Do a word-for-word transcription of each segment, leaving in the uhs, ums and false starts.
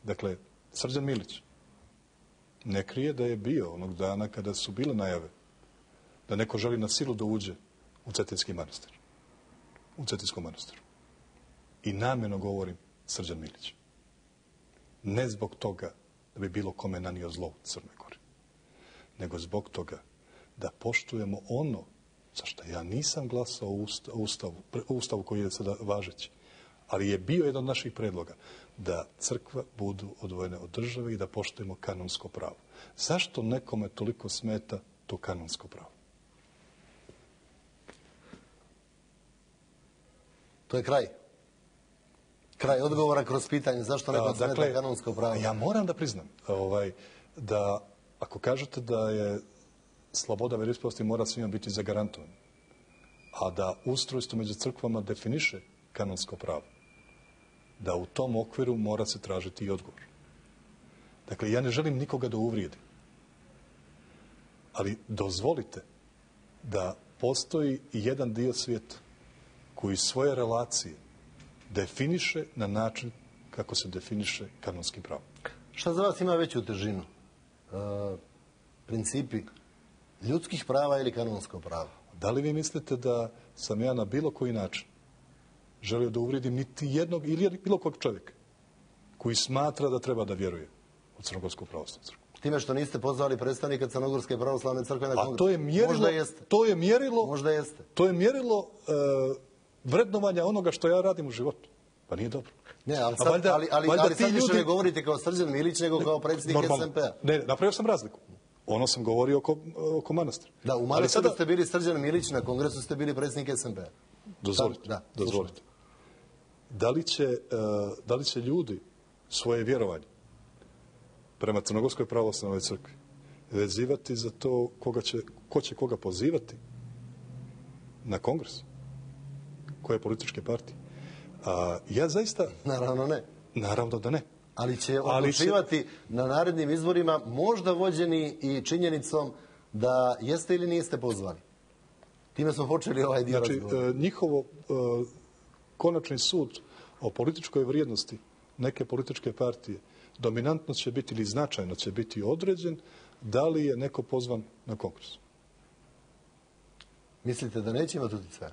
Dakle, Srđan Milić ne krije da je bio onog dana kada su bile najave da neko želi na silu da uđe u Cetinski manastir. U Cetinskom manastiru. I namjerno govorim Srđan Milić. Ne zbog toga da bi bilo kome nanio zlo u Crnoj Gori, nego zbog toga da poštujemo ono za što ja nisam glasao u ustavu, u ustavu koji je sada važeći, ali je bio jedan od naših predloga da crkva budu odvojene od države i da poštujemo kanonsko pravo. Zašto nekome toliko smeta to kanonsko pravo? To je kraj. Kraj odgovora kroz pitanje zašto nekom smeta dakle, kanonsko pravo. Ja moram da priznam ovaj, da ako kažete da je sloboda vjeroispovesti mora svima biti zagarantovana, a da ustrojstvo među crkvama definiše kanonsko pravo, da u tom okviru mora se tražiti i odgovor. Dakle, ja ne želim nikoga da uvrijedim, ali dozvolite da postoji jedan dio svijeta koji svoje relacije definiše na način kako se definiše kanonskim pravom. Šta za vas ima veću težinu? E, principi ljudskih prava ili kanonsko pravo? Da li vi mislite da sam ja na bilo koji način želio da uvrijedim niti jednog ili bilo kog čovjeka koji smatra da treba da vjeruje u Crnogorsku pravoslavnu crkvu? Time što niste pozvali predstavnika Crnogorske pravoslavne crkve na kongres? A to je mjerilo, možda jeste. To je mjerilo, možda jeste. To je mjerilo e, vrednovanja onoga što ja radim u životu. Pa nije dobro. Ne, ali sad, valjda, ali, ali, ali sad ljudi... više ne govorite kao Srđan Milić, nego kao predsjednik S M P-a. Ne, napravio sam razliku. Ono sam govorio oko, oko manastira. Da, u manastiru sada... ste bili Srđan Milić, na kongresu ste bili predsjednik S M P-a. Dozvolite, da, dozvolite. Da li, će, uh, da li će ljudi svoje vjerovanje prema Crnogorskoj pravoslavnoj crkvi vezivati za to koga će, ko će koga pozivati na kongres? Koje političke partije? A, ja zaista... Naravno ne. Naravno da ne. Ali će odlučivati će... na narednim izborima možda vođeni i činjenicom da jeste ili niste pozvani. Time smo počeli ovaj dio znači, razgovora. Znači, njihovo uh, konačni sud o političkoj vrijednosti neke političke partije dominantno će biti ili značajno će biti određen da li je neko pozvan na kongres. Mislite da neće imati utjecaja?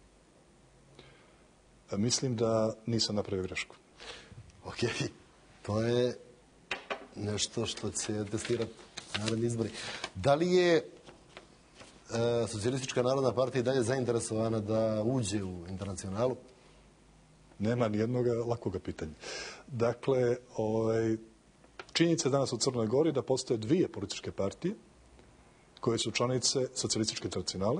Mislim da nisam napravio grešku. Ok, to je nešto što će testirati naredni izbori. Da li je e, Socijalistička narodna partija dalje zainteresovana da uđe u internacionalu? Nema ni jednog lakoga pitanja. Dakle, ovaj, činjenica je danas u Crnoj Gori da postoje dvije političke partije koje su članice Socijalističke internacionale.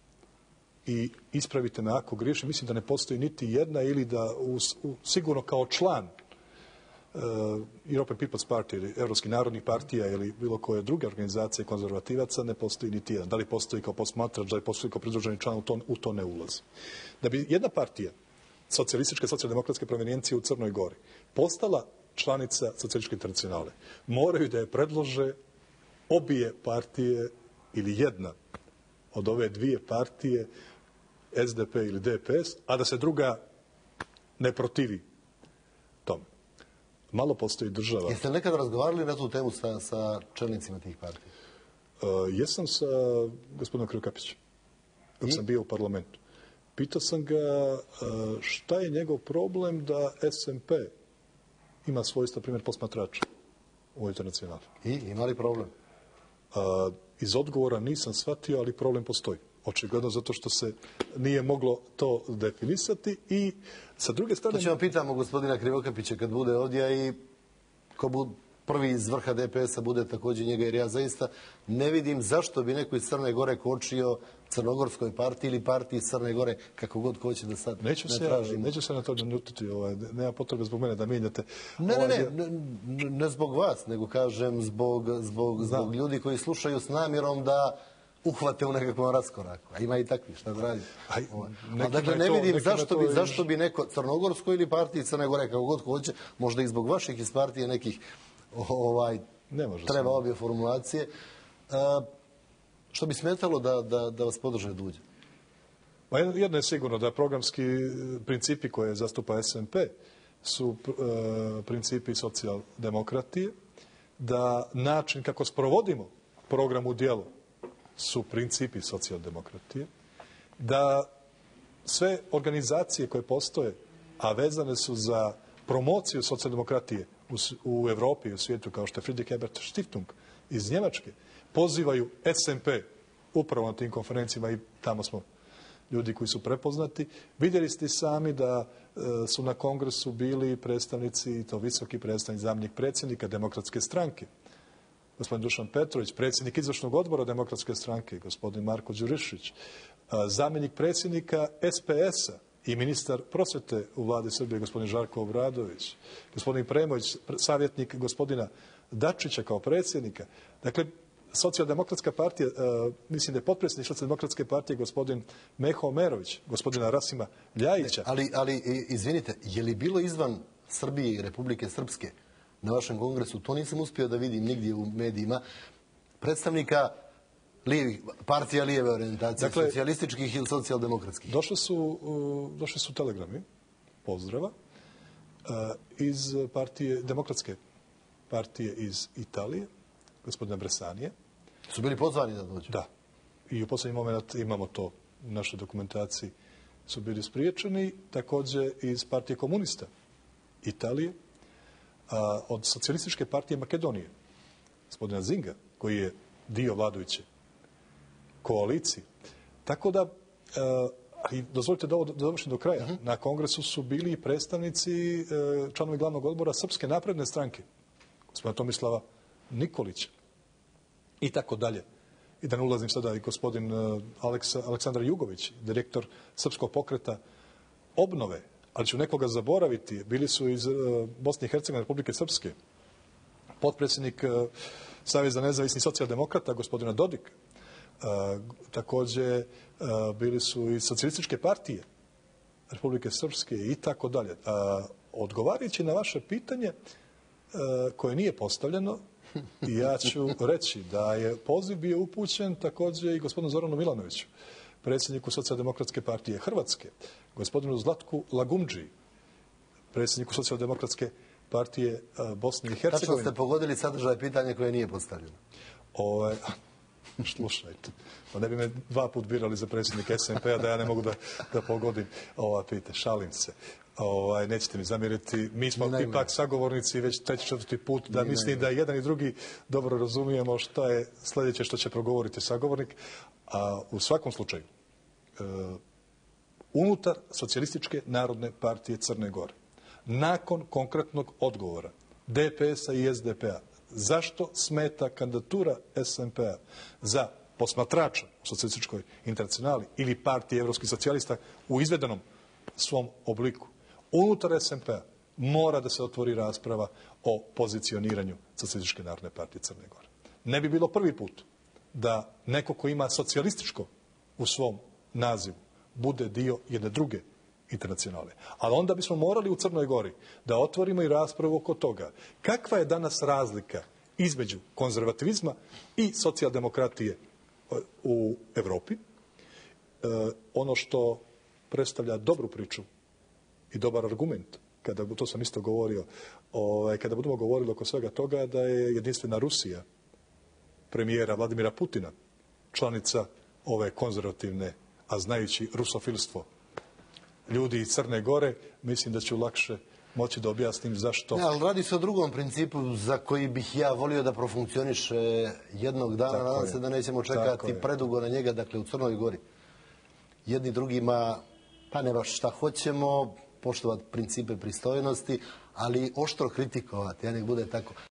I ispravite me ako griješim, mislim da ne postoji niti jedna ili da u, u, sigurno kao član uh, European People's Party ili Evropskih narodnih partija ili bilo koje druge organizacije konzervativaca ne postoji niti jedan. Da li postoji kao posmatrač, da li postoji kao pridruženi član, u to, u to ne ulazi. Da bi jedna partija socijalističke, socijaldemokratske provenijencije u Crnoj Gori postala članica Socijalističke internacionale, moraju da je predlože obje partije ili jedna od ove dvije partije, S D P ili D P S, a da se druga ne protivi tome. Malo postoji država... Jeste li nekad razgovarali na tu temu sa, sa čelnicima tih partija? Uh, jesam sa gospodinom Krivokapićem, dok sam bio u parlamentu. Pitao sam ga uh, šta je njegov problem da S M P ima svojstva, primjer, posmatrača u ovoj internacionali. I ima li problem? Uh, iz odgovora nisam shvatio, ali problem postoji. Očigledno zato što se nije moglo to definisati i sa druge strane... To ćemo pitamo gospodina Krivokapića kad bude ovdje i ko bude prvi iz vrha D P S-a bude također njega, jer ja zaista ne vidim zašto bi neko iz Crne Gore kočio Crnogorskoj partiji ili partiji iz Crne Gore, kako god hoće da sad neću ne se, tražimo. Neću se na to naljutiti, ovaj, nema potrebe zbog mene da mijenjate. Ne, ovaj, ne, ne, ne, ne zbog vas, nego kažem zbog, zbog, zbog ljudi koji slušaju s namjerom da uhvate u nekakvom raskoraku. A ima i takvi, šta da radi. Dakle, ne vidim zašto bi, zašto bi neko Crnogorskoj ili partiji Crne Gore, kako god hoće, možda i zbog vaših iz partije nekih ovaj, treba obje formulacije. A, što bi smetalo da, da, da vas podrže da uđe? Ma jedno je sigurno da programski principi koje zastupa S M P su e, principi socijaldemokratije, da način kako sprovodimo program u djelo su principi socijaldemokratije, da sve organizacije koje postoje, a vezane su za promociju socijaldemokratije u, u Europi i u svijetu, kao što je Friedrich Ebert Stiftung iz Njemačke, pozivaju S M P upravo na tim konferencijama i tamo smo ljudi koji su prepoznati. Vidjeli ste sami da e, su na kongresu bili predstavnici, i to visoki predstavnik, zamjenik predsjednika Demokratske stranke, gospodin Dušan Petrović, predsjednik izvršnog odbora Demokratske stranke, gospodin Marko Đurišić, zamjenik predsjednika S P S-a i ministar prosvjete u vladi Srbije, gospodin Žarko Obradović, gospodin Premović, savjetnik gospodina Dačića kao predsjednika. Dakle, Socijaldemokratska partija, uh, mislim da je potpredsjednik Socijaldemokratske partije gospodin Meho Omerović, gospodina Rasima Ljajića. Ne, ali, ali, izvinite, je li bilo izvan Srbije i Republike Srpske na vašem kongresu, to nisam uspio da vidim nigdje u medijima, predstavnika lijevih, partija lijeve orijentacije, dakle, socijalističkih ili socijaldemokratskih? Došli su, uh, došli su telegrami, pozdrava, uh, iz partije, demokratske partije iz Italije, gospodina Bresanije. Su bili pozvani da dođu? Da. I u posljednji moment imamo to u našoj dokumentaciji. Su bili spriječeni, također iz partije komunista Italije, a, od socijalističke partije Makedonije, gospodina Zinga, koji je dio vladajuće koalicije. Tako da, a, i dozvolite da ovo završim do kraja, uh-huh. Na kongresu su bili i predstavnici e, članovi glavnog odbora Srpske napredne stranke, gospodina Tomislava Nikolića i tako dalje. I da ne ulazim sada i gospodin Aleksa, Aleksandar Jugović, direktor Srpskog pokreta obnove, ali ću nekoga zaboraviti, bili su iz uh, Bosne i Hercegovine, Republike Srpske, potpredsjednik uh, Saveza nezavisnih socijaldemokrata, gospodina Dodik, uh, također uh, bili su iz socijalističke partije Republike Srpske i tako dalje. Uh, odgovarajući na vaše pitanje uh, koje nije postavljeno, ja ću reći da je poziv bio upućen također i gospodinu Zoranu Milanoviću, predsjedniku Socijaldemokratske partije Hrvatske, gospodinu Zlatku Lagumdži, predsjedniku Socijaldemokratske partije Bosne i Hercegovine. Tačno ste pogodili sadržaj pitanja koje nije postavljeno. Ove, slušajte, pa ne bi me dva put birali za predsjednika S M P-a da ja ne mogu da, da pogodim ova pita. Šalim se. Ovaj, nećete mi zamjeriti. Mi smo ipak sagovornici već treći četvrti put da mislim da jedan i drugi dobro razumijemo šta je sljedeće što će progovoriti sagovornik. A u svakom slučaju, e, unutar Socijalističke narodne partije Crne Gore, nakon konkretnog odgovora D P S-a i S D P-a, zašto smeta kandidatura S M P-a za posmatrača u Socijalističkoj internacionali ili partije evropskih socijalista u izvedenom svom obliku, unutar S M P-a mora da se otvori rasprava o pozicioniranju Socijalističke narodne partije Crne Gore. Ne bi bilo prvi put da neko ko ima socijalističko u svom nazivu bude dio jedne druge internacionale. Ali onda bismo morali u Crnoj Gori da otvorimo i raspravu oko toga kakva je danas razlika između konzervativizma i socijaldemokratije u Europi. E, ono što predstavlja dobru priču i dobar argument, kada, to sam isto govorio, ovaj, kada budemo govorili oko svega toga, da je jedinstvena Rusija premijera Vladimira Putina članica ove konzervativne, a znajući rusofilstvo ljudi iz Crne Gore, mislim da ću lakše moći da objasnim zašto. Ne, ali radi se o drugom principu za koji bih ja volio da profunkcioniše jednog dana. Tako Nadam je. se da nećemo čekati Tako predugo je. na njega, dakle u Crnoj Gori. Jedni drugima, pa ne baš šta hoćemo, poštovati principe pristojnosti, ali oštro kritikovati, ja nek bude tako.